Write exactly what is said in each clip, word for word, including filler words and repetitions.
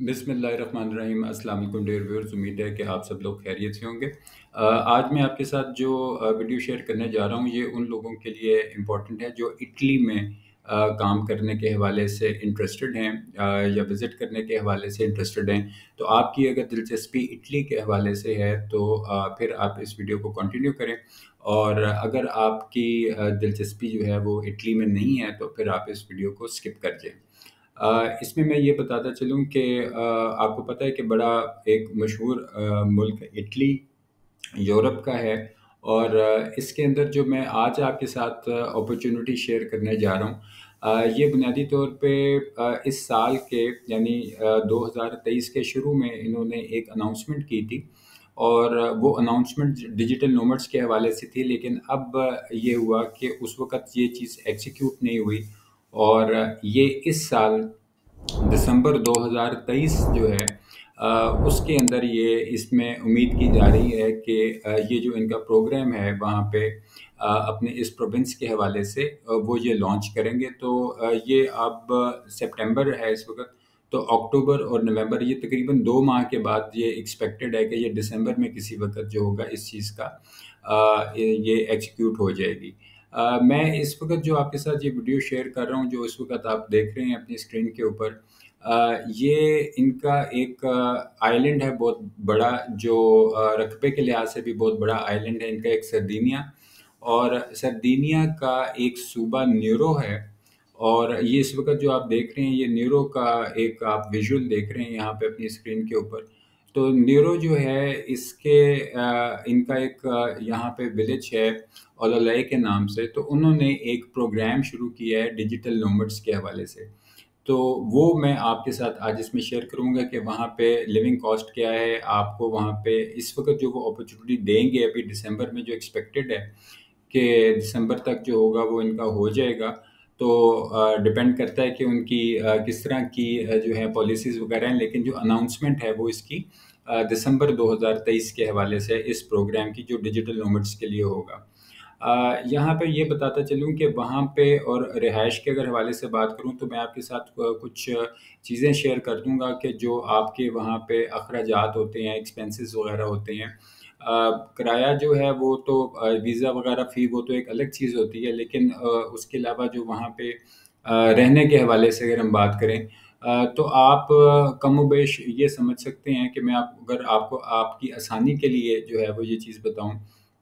बिस्मिल्लाहिर्रहमानिर्रहीम। अस्सलाम वालेकुम डियर व्यूअर्स, उम्मीद है कि आप सब लोग खैरियत से होंगे। अ, आज मैं आपके साथ जो अ, वीडियो शेयर करने जा रहा हूँ ये उन लोगों के लिए इम्पोर्टेंट है जो इटली में अ, काम करने के हवाले से इंटरेस्टेड हैं अ, या विज़िट करने के हवाले से इंटरेस्टेड हैं। तो आपकी अगर दिलचस्पी इटली के हवाले से है तो अ, फिर आप इस वीडियो को कंटिन्यू करें, और अगर आपकी अ, दिलचस्पी जो है वो इटली में नहीं है तो फिर आप इस वीडियो को स्किप कर दें। अ, इसमें मैं ये बताता चलूँ कि अ, आपको पता है कि बड़ा एक मशहूर अ, मुल्क इटली यूरोप का है, और अ, इसके अंदर जो मैं आज आपके साथ अपॉर्चुनिटी शेयर करने जा रहा हूँ, अ, ये बुनियादी तौर पे अ, इस साल के यानी अ, दो हज़ार तेईस के शुरू में इन्होंने एक अनाउंसमेंट की थी, और वो अनाउंसमेंट डिजिटल नोमैड्स के हवाले से थी। लेकिन अब ये हुआ कि उस वक़्त ये चीज़ एग्ज़ीक्यूट नहीं हुई, और ये इस साल दिसंबर दो हज़ार तेईस जो है अ, उसके अंदर ये इसमें उम्मीद की जा रही है कि अ, ये जो इनका प्रोग्राम है वहाँ पे अ, अपने इस प्रोविंस के हवाले से अ, वो ये लॉन्च करेंगे। तो अ, ये अब सितंबर है इस वक्त, तो अक्टूबर और नवंबर, ये तकरीबन दो माह के बाद ये एक्सपेक्टेड है कि ये दिसंबर में किसी वक्त जो होगा इस चीज़ का अ, ये ये एग्जीक्यूट हो जाएगी। अ, मैं इस वक्त जो आपके साथ ये वीडियो शेयर कर रहा हूँ, जो इस वक्त आप देख रहे हैं अपनी स्क्रीन के ऊपर, अ, ये इनका एक आइलैंड है बहुत बड़ा, जो अ, रकबे के लिहाज से भी बहुत बड़ा आइलैंड है इनका, एक सरदीनिया। और सरदीनिया का एक सूबा न्यूरो है, और ये इस वक्त जो आप देख रहे हैं ये न्यूरो का एक आप विजुअल देख रहे हैं यहाँ पे अपनी स्क्रीन के ऊपर। तो न्यूरो जो है इसके अ, इनका एक अ, यहाँ पे विलेज है ओलोलाई के नाम से। तो उन्होंने एक प्रोग्राम शुरू किया है डिजिटल नोमैड्स के हवाले से। तो वो मैं आपके साथ आज इसमें शेयर करूँगा कि वहाँ पे लिविंग कॉस्ट क्या है, आपको वहाँ पे इस वक़्त जो वो अपॉर्चुनिटी देंगे अभी दिसंबर में, जो एक्सपेक्टेड है कि दिसंबर तक जो होगा वो इनका हो जाएगा। तो अ, डिपेंड करता है कि उनकी अ, किस तरह की अ, जो है पॉलिसीज़ वगैरह हैं, लेकिन जो अनाउंसमेंट है वो इसकी अ, दिसंबर दो हज़ार तेईस के हवाले से इस प्रोग्राम की, जो डिजिटल नोमैड्स के लिए होगा। अ, यहाँ पे ये बताता चलूँ कि वहाँ पे, और रिहाइश के अगर हवाले से बात करूँ तो मैं आपके साथ अ, कुछ चीज़ें शेयर कर दूँगा कि जो आपके वहाँ पे अखराजात होते हैं, एक्सपेंसेस वगैरह होते हैं। अ, किराया जो है वो तो अ, वीज़ा वगैरह फ़ी वो तो एक अलग चीज़ होती है, लेकिन अ, उसके अलावा जो वहाँ पे अ, रहने के हवाले से अगर हम बात करें, अ, तो आप कमोबेश ये समझ सकते हैं कि मैं आप अगर आपको आपकी आसानी के लिए जो है वो ये चीज़ बताऊँ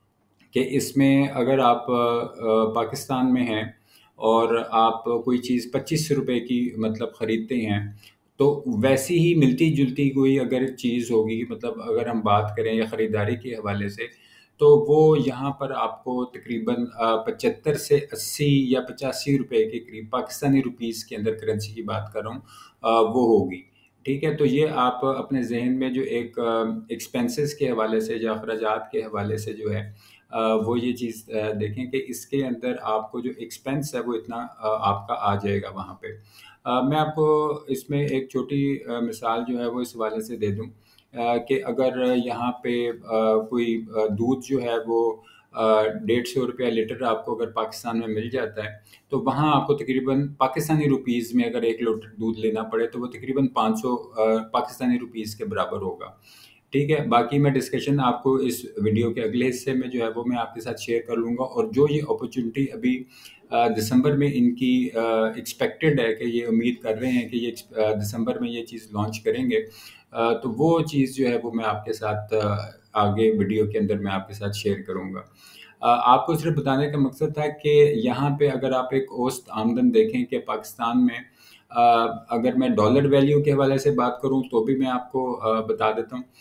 कि इसमें अगर आप अ, अ, पाकिस्तान में हैं और आप कोई चीज़ पच्चीस रुपए की मतलब ख़रीदते हैं, तो वैसी ही मिलती-जुलती कोई अगर चीज़ होगी, मतलब अगर हम बात करें या ख़रीदारी के हवाले से, तो वो यहाँ पर आपको तकरीबन अ, पचहत्तर से अस्सी या पचासी रुपए के करीब, पाकिस्तानी रुपीस के अंदर करेंसी की बात कर रहा हूँ, अ, वो होगी। ठीक है? तो ये आप अपने ज़हन में जो एक अ, एक्सपेंसेस के हवाले से या अखराजात के हवाले से जो है अ, वो ये चीज़ अ, देखें कि इसके अंदर आपको जो एक्सपेंस है वो इतना अ, आपका आ जाएगा वहाँ पे। अ, मैं आपको इसमें एक छोटी अ, मिसाल जो है वो इस हवाले से दे दूँ, अ, कि अगर यहाँ पे अ, कोई अ, दूध जो है वो अ, डेढ़ सौ रुपया लीटर आपको अगर पाकिस्तान में मिल जाता है, तो वहाँ आपको तकरीबन पाकिस्तानी रुपीज़ में अगर एक लीटर दूध लेना पड़े तो वो तकरीबन पाँच सौ अ, पाकिस्तानी रुपीज़ के बराबर होगा। ठीक है? बाकी मैं डिस्कशन आपको इस वीडियो के अगले हिस्से में जो है वो मैं आपके साथ शेयर कर लूँगा, और जो ये अपॉर्च्युनिटी अभी अ, दिसंबर में इनकी अ, एक्सपेक्टेड है कि ये उम्मीद कर रहे हैं कि ये एक्स अ, दिसंबर में ये चीज़ लॉन्च करेंगे। अ, तो वो चीज़ जो है वो मैं आपके साथ अ, आगे वीडियो के अंदर मैं आपके साथ शेयर करूँगा। अ, आपको सिर्फ़ बताने का मकसद था कि यहाँ पे अगर आप एक औसत आमदन देखें कि पाकिस्तान में, अ, अगर मैं डॉलर वैल्यू के हवाले से बात करूँ तो भी मैं आपको अ, बता देता हूँ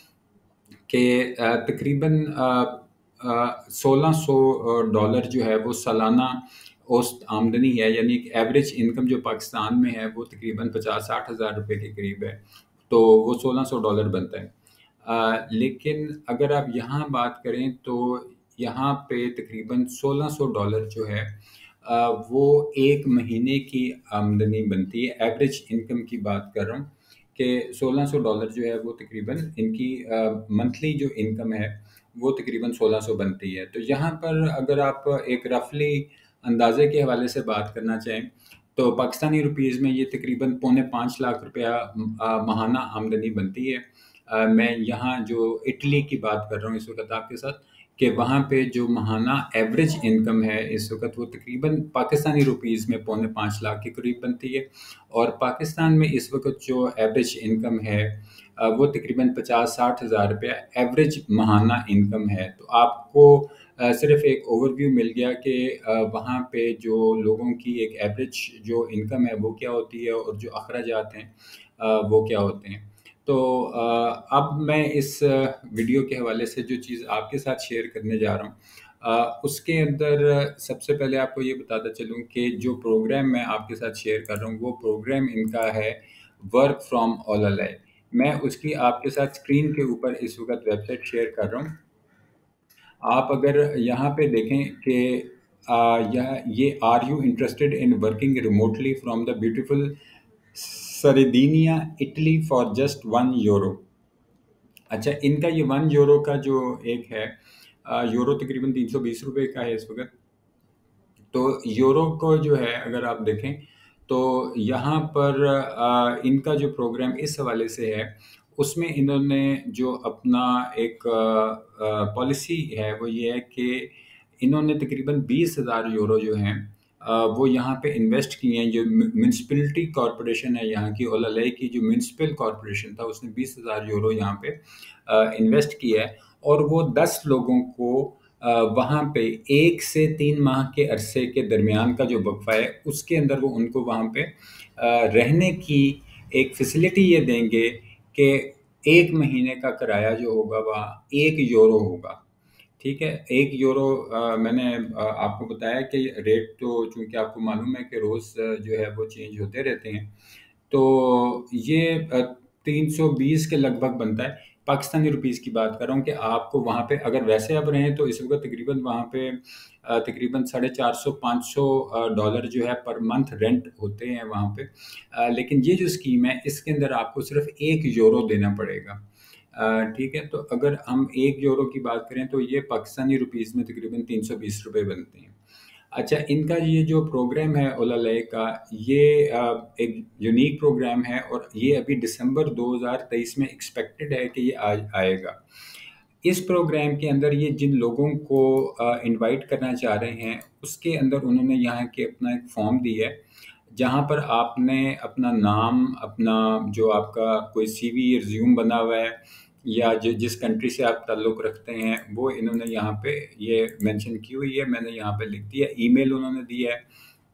कि अ, तकरीबन अ अ, सोलह सौ अ, डॉलर जो है वो सालाना औसत आमदनी है, यानी कि एवरेज इनकम जो पाकिस्तान में है वो तकरीबन पचास साठ हज़ार रुपए के करीब है। तो वो सोलह सौ डॉलर बनता है। अ, लेकिन अगर आप यहाँ बात करें तो यहाँ पे तकरीबन सोलह सौ डॉलर जो है अ, वो एक महीने की आमदनी बनती है। एवरेज इनकम की बात कर रहा हूँ कि सोलह सौ डॉलर जो है वो तकरीबन इनकी अ, मंथली जो इनकम है वो तकरीबन सोलह सौ बनती है। तो यहाँ पर अगर आप एक रफ़ली अंदाज़े के हवाले से बात करना चाहें तो पाकिस्तानी रुपीज़ में ये तकरीबन पौने पाँच लाख रुपया अ, माहाना आमदनी बनती है। अ, मैं यहाँ जो इटली की बात कर रहा हूँ इस वक़्त आपके साथ, कि वहाँ पे जो माहाना एवरेज इनकम है इस वक़्त वो तकरीबन पाकिस्तानी रुपीज़ में पौने पाँच लाख के करीब बनती है। और पाकिस्तान में इस वक़्त जो एवरेज इनकम है अ, वो तकरीबन पचास साठ हज़ार रुपया एवरेज माहाना इनकम है। तो आपको अ, सिर्फ़ एक ओवरव्यू मिल गया कि अ, वहाँ पे जो लोगों की एक एवरेज जो इनकम है वो क्या होती है और जो अखराजात हैं अ, वो क्या होते हैं। तो अ, अब मैं इस अ, वीडियो के हवाले से जो चीज़ आपके साथ शेयर करने जा रहा हूँ अ, उसके अंदर सबसे पहले आपको ये बताता चलूँ कि जो प्रोग्राम मैं आपके साथ शेयर कर रहा हूँ वो प्रोग्राम इनका है वर्क फ्रॉम ओलालाय। मैं उसकी आपके साथ स्क्रीन के ऊपर इस वक़्त वेबसाइट शेयर कर रहा हूँ। आप अगर यहाँ पे देखें कि अ, यह ये are you interested in working remotely from the beautiful Sardinia Italy for just one euro. अच्छा, इनका ये वन यूरो का जो एक है अ, यूरो तकरीबन तीन सौ बीस रुपए का है इस वक़्त। तो यूरो को जो है अगर आप देखें तो यहाँ पर अ, इनका जो प्रोग्राम इस हवाले से है उसमें इन्होंने जो अपना एक पॉलिसी है वो ये है कि इन्होंने तकरीबन बीस हज़ार यूरो जो हैं अ, वो यहाँ पे इन्वेस्ट किए हैं। जो म्यूनसिपैलिटी कॉरपोरेशन है यहाँ की ओलाले की जो म्यूनसिपल कॉरपोरेशन था उसने बीस हज़ार यूरो यहाँ पे अ, इन्वेस्ट किया है और वो दस लोगों को अ, वहाँ पे एक से तीन माह के अरसे के दरमियान का जो वक़्फ़ा है उसके अंदर वो उनको वहाँ पे अ, रहने की एक फ़ैसिलिटी ये देंगे कि एक महीने का किराया जो होगा वह एक यूरो होगा। ठीक है? एक यूरो अ, मैंने अ, आपको बताया कि रेट तो चूँकि आपको मालूम है कि रोज़ जो है वो चेंज होते रहते हैं। तो ये अ, तीन सौ बीस के लगभग बनता है। पाकिस्तानी रुपीज़ की बात कर रहा हूँ कि आपको वहाँ पे अगर वैसे आप रहें तो इस वक़्त तकरीबन वहाँ पे अ, तकरीबन साढ़े चार सौ पाँच सौ अ, डॉलर जो है पर मंथ रेंट होते हैं वहाँ पे। अ, लेकिन ये जो स्कीम है इसके अंदर आपको सिर्फ़ एक यूरो देना पड़ेगा। अ, ठीक है? तो अगर हम एक यूरो की बात करें तो ये पाकिस्तानी रुपीज़ में तकरीबन तीन सौ बीस रुपए बनते हैं। अच्छा, इनका ये जो प्रोग्राम है ओलाले का ये अ, एक यूनिक प्रोग्राम है और ये अभी दिसंबर दो हज़ार तेईस में एक्सपेक्टेड है कि ये आज आएगा। इस प्रोग्राम के अंदर ये जिन लोगों को अ, इनवाइट करना चाह रहे हैं, उसके अंदर उन्होंने यहाँ के अपना एक फॉर्म दिया है, जहाँ पर आपने अपना नाम, अपना जो आपका कोई सीवी, रिज़्यूम बना हुआ है या जि जिस कंट्री से आप ताल्लुक़ रखते हैं, वो इन्होंने यहाँ पे ये मेंशन की हुई है, मैंने यहाँ पे लिख दिया। ईमेल उन्होंने दिया है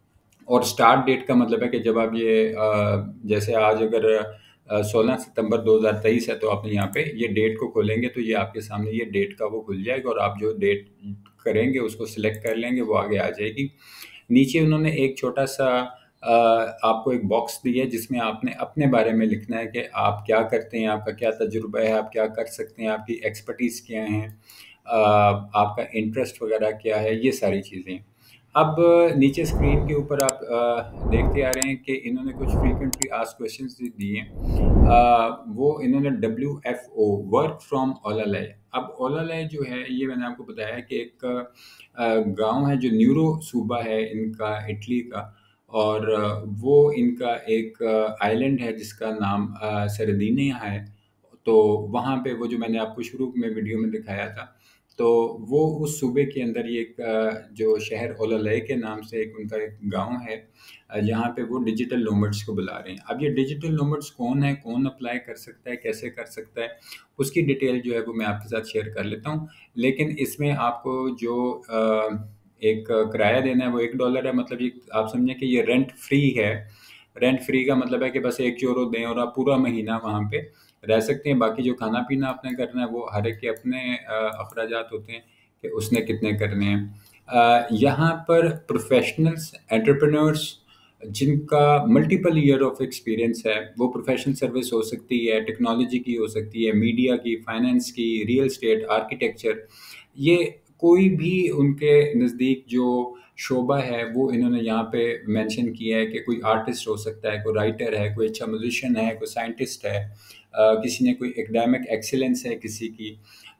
और स्टार्ट डेट का मतलब है कि जब आप ये अ, जैसे आज अगर अ, सोलह सितंबर दो हज़ार तेईस है तो आपने यहाँ पे ये डेट को खोलेंगे तो ये आपके सामने ये डेट का वो खुल जाएगा और आप जो डेट करेंगे उसको सिलेक्ट कर लेंगे, वो आगे आ जाएगी। नीचे उन्होंने एक छोटा-सा अ, आपको एक बॉक्स दिया है जिसमें आपने अपने बारे में लिखना है कि आप क्या करते हैं, आपका क्या तजुर्बा है, आप क्या कर सकते हैं, आपकी एक्सपर्टीज़ क्या हैं, अ, आपका इंटरेस्ट वगैरह क्या है, ये सारी चीज़ें। अब नीचे स्क्रीन के ऊपर आप अ, देखते आ रहे हैं कि इन्होंने कुछ फ्रीक्वेंटली आस्क्ड क्वेश्चंस दिए हैं। अ, वो इन्होंने W F O work from Ollolai. अब ओलाले जो है ये मैंने आपको बताया कि एक अ, गाँव है जो न्यूरो सूबा है इनका इटली का और अ, वो इनका एक आइलैंड है जिसका नाम अ, सरदिनिया है। तो वहाँ पे वो जो मैंने आपको शुरू में वीडियो में दिखाया था, तो वो उस सूबे के अंदर ये एक अ, जो शहर ओलाले के नाम से एक उनका एक गाँव है अ, जहाँ पे वो डिजिटल नोमैड्स को बुला रहे हैं। अब ये डिजिटल नोमैड्स कौन है, कौन अप्लाई कर सकता है, कैसे कर सकता है, उसकी डिटेल जो है वो मैं आपके साथ शेयर कर लेता हूँ। लेकिन इसमें आपको जो अ, एक किराया देना है वो एक डॉलर है, मतलब ये आप समझें कि ये रेंट फ्री है। रेंट फ्री का मतलब है कि बस एक यूरो दें और आप पूरा महीना वहाँ पे रह सकते हैं। बाकी जो खाना-पीना आपने करना है वो हर एक के अपने अ, अखराजात होते हैं कि उसने कितने करने हैं। अ, यहाँ पर प्रोफ़ेशनल्स, एंटरप्रेन्योर्स जिनका मल्टीपल ईयर ऑफ एक्सपीरियंस है, वो प्रोफ़ेशनल सर्विस हो सकती है, टेक्नोलॉजी की हो सकती है, मीडिया की, फाइनेंस की, रियल एस्टेट, आर्किटेक्चर, ये कोई भी उनके नज़दीक जो शोबा है वो इन्होंने यहाँ पे मेंशन किया है कि कोई आर्टिस्ट हो सकता है, कोई राइटर है, कोई अच्छा म्यूज़िशियन है, कोई साइंटिस्ट है, अ, किसी ने कोई एकेडमिक एक्सीलेंस है किसी की।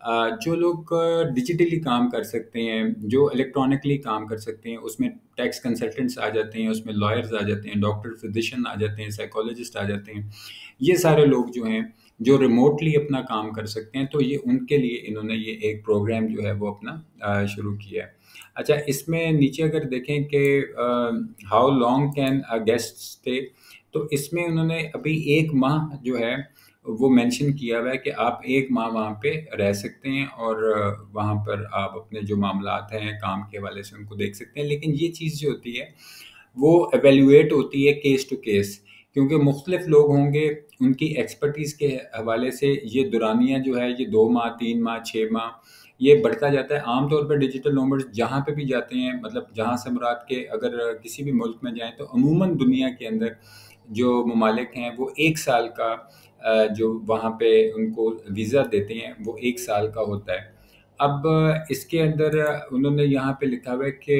अ, जो लोग डिजिटली काम कर सकते हैं, जो इलेक्ट्रॉनिकली काम कर सकते हैं, उसमें टैक्स कंसल्टेंट्स आ जाते हैं, उसमें लॉयर्स आ जाते हैं, डॉक्टर, फिजिशियन आ जाते हैं, साइकोलॉजिस्ट आ जाते हैं। ये सारे लोग जो हैं, जो रिमोटली अपना काम कर सकते हैं, तो ये उनके लिए इन्होंने ये एक प्रोग्राम जो है वो अपना अ, शुरू किया है। अच्छा, इसमें नीचे अगर देखें कि अ, how long can a guest stay, तो इसमें उन्होंने अभी एक माह जो है वो मेंशन किया हुआ है कि आप एक माह वहाँ पे रह सकते हैं और अ, वहाँ पर आप अपने जो मामलात हैं काम के हवाले से उनको देख सकते हैं। लेकिन ये चीज़ जो होती है वो एवेल्युएट होती है केस टू केस, क्योंकि मुख्तलिफ लोग होंगे, उनकी एक्सपर्टीज़ के हवाले से ये दुरानियाँ जो है ये दो माह, तीन माह, छः माह ये बढ़ता जाता है। आम तौर पर डिजिटल नोमैड्स जहाँ पे भी जाते हैं, मतलब जहाँ से मुराद के अगर किसी भी मुल्क में जाएँ तो अमूमन दुनिया के अंदर जो ममालिक हैं वो एक साल का अ, जो वहाँ पे उनको वीज़ा देते हैं वो एक साल का होता है। अब इसके अंदर उन्होंने यहाँ पे लिखा हुआ है कि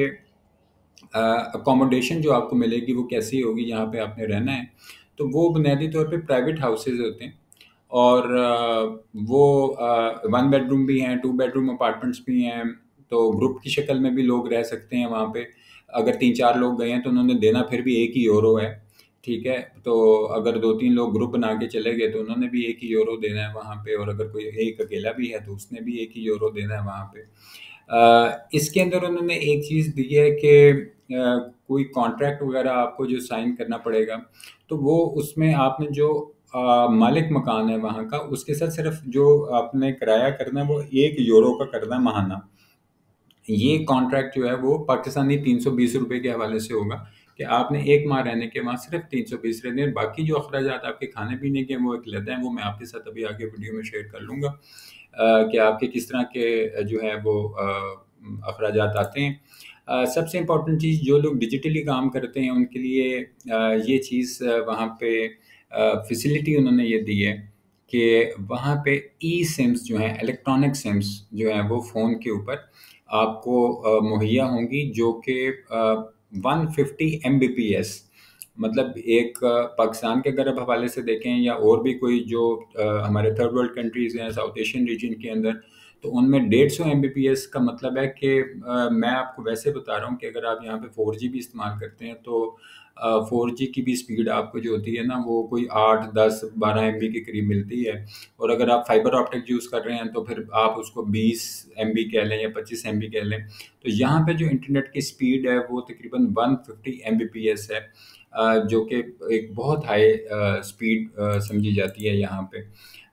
अकोमोडेशन जो आपको मिलेगी वो कैसी होगी, जहाँ पे आपने रहना है, तो वो बुनियादी तौर पे प्राइवेट हाउसेज होते हैं और अ, वो वन बेडरूम भी हैं, टू बेडरूम अपार्टमेंट्स भी हैं, तो ग्रुप की शक्ल में भी लोग रह सकते हैं वहाँ पे। अगर तीन चार लोग गए हैं तो उन्होंने देना फिर भी एक ही यूरो है, ठीक है। तो अगर दो तीन लोग ग्रुप बना के चले गए तो उन्होंने भी एक ही यूरो देना है वहाँ पे, और अगर कोई एक अकेला भी है तो उसने भी एक ही यूरो देना है वहाँ पे। अ, इसके अंदर उन्होंने एक चीज़ दी है कि अ, कोई कॉन्ट्रैक्ट वगैरह आपको जो साइन करना पड़ेगा, तो वो उसमें आपने जो अ, मालिक मकान है वहाँ का, उसके साथ सिर्फ जो आपने किराया करना है वो एक यूरो का करना है महाना। ये कॉन्ट्रैक्ट जो है वो पाकिस्तानी तीन सौ बीस रुपए के हवाले से होगा कि आपने एक माह रहने के वहाँ सिर्फ तीन सौ बीस रहने हैं। बाकी जो अखराजात आपके खाने पीने के हैं वो एक अलग हैं, वो मैं आपके साथ अभी आगे वीडियो में शेयर कर लूँगा अ, कि आपके किस तरह के अ, जो है वो अ, अखराजात आते हैं। अ, सबसे इम्पोर्टेंट चीज़, जो लोग डिजिटली काम करते हैं उनके लिए अ, ये चीज़ अ, वहाँ पे अ, फैसिलिटी उन्होंने ये दी है कि वहाँ पे ई सिम्स जो हैं, इलेक्ट्रॉनिक सिम्स जो हैं वो फ़ोन के ऊपर आपको अ, मुहैया होंगी, जो कि अ, वन फिफ्टी एमबीपीएस, मतलब एक अ, पाकिस्तान के अगर आप हवाले से देखें या और भी कोई जो अ, हमारे थर्ड वर्ल्ड कंट्रीज़ हैं साउथ एशियन रीजन के अंदर, तो उनमें डेढ़ सौ एमबीपीएस का मतलब है कि अ, मैं आपको वैसे बता रहा हूँ कि अगर आप यहाँ पे फोर जी भी इस्तेमाल करते हैं तो फोर जी की भी स्पीड आपको जो होती है ना वो कोई आठ दस बारह एम बी के करीब मिलती है। और अगर आप फाइबर ऑप्टिक यूज़ कर रहे हैं तो फिर आप उसको बीस एम बी कह लें या पच्चीस एम बी कह लें। तो यहाँ पे जो इंटरनेट की स्पीड है वो तकरीबन one fifty M B P S है, अ, जो कि एक बहुत हाई स्पीड समझी जाती है यहाँ पे।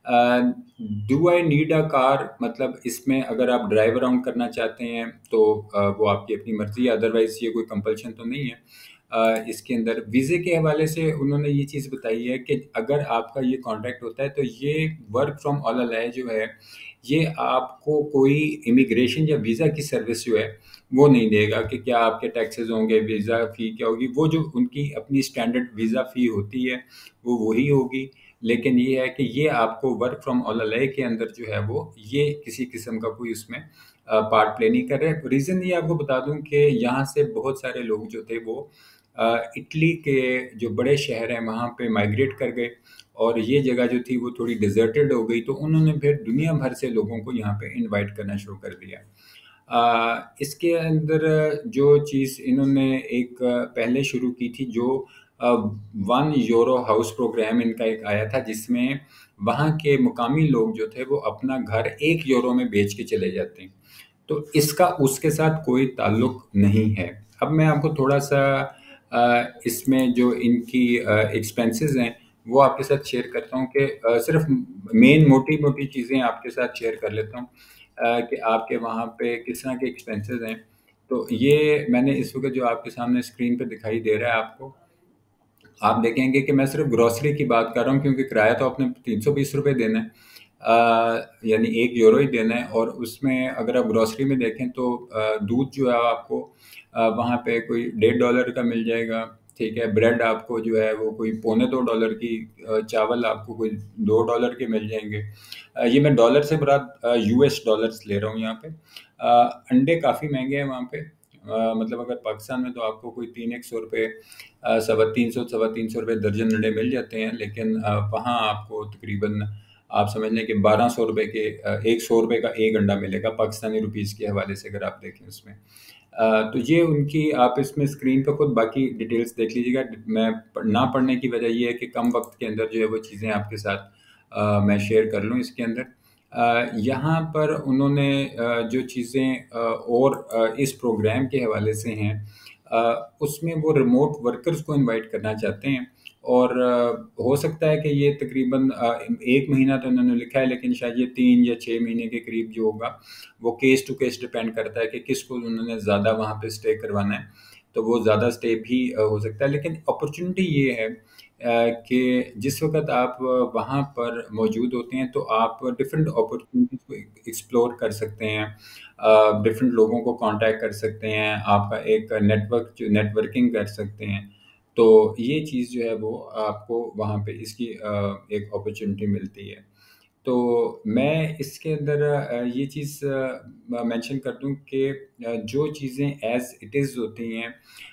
Do I need a car, मतलब इसमें अगर आप ड्राइव अराउंड करना चाहते हैं तो अ, वो आपकी अपनी मर्ज़ी है, अदरवाइज़ ये कोई कंपल्शन तो नहीं है। अ, इसके अंदर वीज़े के हवाले से उन्होंने ये चीज़ बताई है कि अगर आपका ये कॉन्ट्रैक्ट होता है तो ये वर्क फ्रॉम ऑल जो है, ये आपको कोई इमिग्रेशन या वीज़ा की सर्विस जो है वो नहीं देगा कि क्या आपके टैक्सेस होंगे, वीज़ा फ़ी क्या होगी। वो जो उनकी अपनी स्टैंडर्ड वीज़ा फ़ी होती है वो वही होगी। लेकिन ये है कि ये आपको वर्क फ्रॉम ऑल के अंदर जो है वो ये किसी किस्म का कोई उसमें अ, पार्ट प्ले नहीं कर रहे। रीज़न ये आपको बता दूँ कि यहाँ से बहुत सारे लोग जो थे वो अ, इटली के जो बड़े शहर हैं वहाँ पे माइग्रेट कर गए, और ये जगह जो थी वो थोड़ी डिज़र्टेड हो गई, तो उन्होंने फिर दुनिया भर से लोगों को यहाँ पे इनवाइट करना शुरू कर दिया। अ, इसके अंदर जो चीज़ इन्होंने एक अ, पहले शुरू की थी, जो अ, वन यूरो हाउस प्रोग्राम इनका एक आया था, जिसमें वहाँ के मुकामी लोग जो थे वो अपना घर एक यूरो में बेच के चले जाते हैं। तो इसका उसके साथ कोई ताल्लुक नहीं है। अब मैं आपको थोड़ा-सा अ, इसमें जो इनकी अ, एक्सपेंसेस हैं वो आपके साथ शेयर करता हूँ कि अ, सिर्फ़ मेन मोटी-मोटी चीज़ें आपके साथ शेयर कर लेता हूँ अ, कि आपके वहाँ पे किस तरह के एक्सपेंसेस हैं। तो ये मैंने इस वक़्त जो आपके सामने स्क्रीन पे दिखाई दे रहा है आपको, आप देखेंगे कि मैं सिर्फ़ ग्रोसरी की बात कर रहा हूँ, क्योंकि किराया तो आपने तीन सौ बीस रुपए देना है। अ, यानी एक यूरो ही देना है, और उसमें अगर आप ग्रोसरी में देखें तो अ, दूध जो है आपको अ, वहाँ पे कोई डेढ़ डॉलर का मिल जाएगा, ठीक है। ब्रेड आपको जो है वो कोई पौने दो डॉलर की, अ, चावल आपको कोई दो डॉलर के मिल जाएँगे। अ, ये मैं डॉलर से मुराद अ, यूएस डॉलर्स ले रहा हूँ यहाँ पे। अ, अंडे काफ़ी महँगे हैं वहाँ पे। अ, मतलब अगर पाकिस्तान में तो आपको कोई तीन एक सौ रुपए अ, सवा तीन सौ सवा तीन सौ रुपए दर्जन अंडे मिल जाते हैं, लेकिन अ, वहाँ आपको तकरीबन आप समझ लें कि बारह सौ रुपए के अ, एक सौ रुपए का एक अंडा मिलेगा पाकिस्तानी रुपीज़ के हवाले से अगर आप देखें उसमें। अ, तो ये उनकी आप इसमें स्क्रीन पे खुद बाकी डिटेल्स देख लीजिएगा। मैं प ना पढ़ने की वजह ये है कि कम वक़्त के अंदर जो है वो चीज़ें आपके साथ अ, मैं शेयर कर लूँ इसके अंदर। अ, यहाँ पर उन्होंने अ, जो चीज़ें अ, और अ, इस प्रोग्राम के हवाले से हैं, अ, उसमें वो रिमोट वर्कर्स को इनवाइट करना चाहते हैं और अ, हो सकता है कि ये तकरीबन अ, एक महीना तो उन्होंने लिखा है, लेकिन शायद ये तीन या छह महीने के करीब जो होगा, वो केस टू केस डिपेंड करता है कि किसको उन्होंने ज़्यादा वहाँ पे स्टे करवाना है, तो वो ज़्यादा स्टे भी अ, हो सकता है। लेकिन अपॉर्च्युनिटी ये है अ, कि जिस वक़्त आप वहाँ पर मौजूद होते हैं, तो आप डिफरेंट अपॉर्च्युनिटीज़ को ए एक्सप्लोर कर सकते हैं। अ, डिफरेंट लोगों को कॉन्टैक्ट कर सकते हैं, आपका एक नेटवर्क जो नेटवर्किंग कर सकते हैं। तो ये चीज़ जो है वो आपको वहाँ पे इसकी अ, एक अपॉर्च्युनिटी मिलती है। तो मैं इसके अंदर अ, ये चीज़ अ, मेंशन कर दूँ कि अ, जो चीज़ें एज़ इट इज़ होती हैं,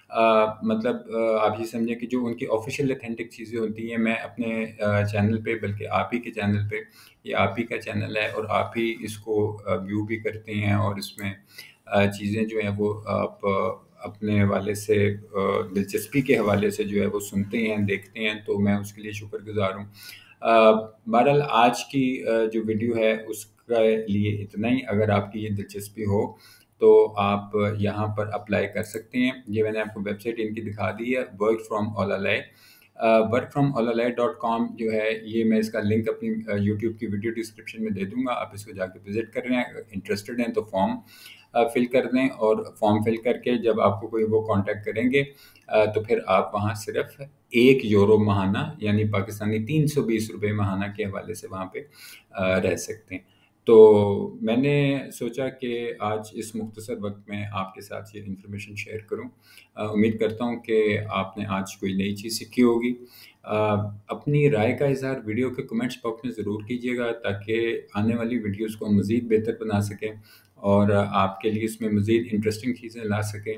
अ, मतलब अ, आप ये समझें कि जो उनकी ऑफ़िशियल ऑथेंटिक चीज़ें होती हैं, मैं अपने अ, चैनल पे, बल्कि आप ही के चैनल पे, ये आप ही का चैनल है और आप ही इसको अ, व्यू भी करते हैं और इसमें अ, चीज़ें जो हैं वो आप अ, अपने हवाले से अ, दिलचस्पी के हवाले से जो है वो सुनते हैं, देखते हैं, तो मैं उसके लिए शुक्रगुज़ार हूँ। अ, बहरहाल आज की अ, जो वीडियो है उसके लिए इतना ही। अगर आपकी ये दिलचस्पी हो तो आप यहाँ पर अप्लाई कर सकते हैं। ये मैंने आपको वेबसाइट इनकी दिखा दी है, वर्क फ्रॉम ओलालय। अ, work from Ollolai dot com जो है, ये मैं इसका लिंक अपनी अ, यूट्यूब की वीडियो डिस्क्रिप्शन में दे दूँगा। आप इसको जाके विज़िट कर रहे हैं, अगर इंटरेस्टेड हैं तो फॉर्म अ, फिल कर दें और फॉर्म फिल करके जब आपको कोई वो कॉन्टैक्ट करेंगे, अ, तो फिर आप वहाँ सिर्फ़ एक यूरो माहाना यानी पाकिस्तानी तीन सौ बीस रुपए माहाना के हवाले से वहाँ पे अ, रह सकते हैं। तो मैंने सोचा कि आज इस मुख्तसर वक़्त में आपके साथ ये इन्फॉर्मेशन शेयर करूँ। अ, उम्मीद करता हूँ कि आपने आज कोई नई चीज़ सीखी होगी। अ, अपनी राय का इज़हार वीडियो के कमेंट्स बॉक्स में ज़रूर कीजिएगा, ताकि आने वाली वीडियोज़ को मज़ीद बेहतर बना सकें और आपके लिए इसमें मज़ीद इंटरेस्टिंग चीज़ें ला सकें।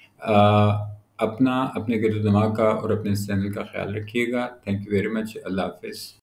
अ, अपना, अपने गिरद-ओ-दिमाग का और अपने इस चैनल का ख़्याल रखिएगा। Thank you very much. अल्लाह हाफ़िज़।